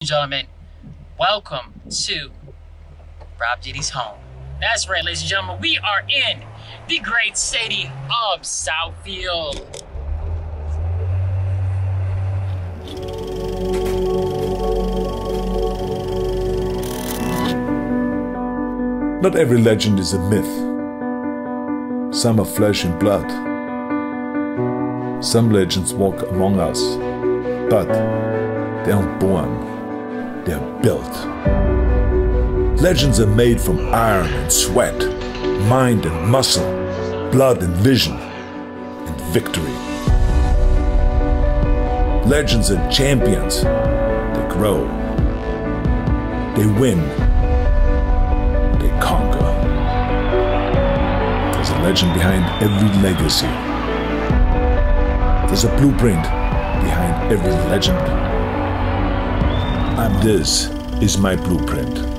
Gentlemen, welcome to RobDiddy's home. That's right, ladies and gentlemen, we are in the great city of Southfield. Not every legend is a myth. Some are flesh and blood. Some legends walk among us, but they aren't born. They're built. Legends are made from iron and sweat, mind and muscle, blood and vision, and victory. Legends are champions. They grow. They win. They conquer. There's a legend behind every legacy. There's a blueprint behind every legend. And this is my blueprint.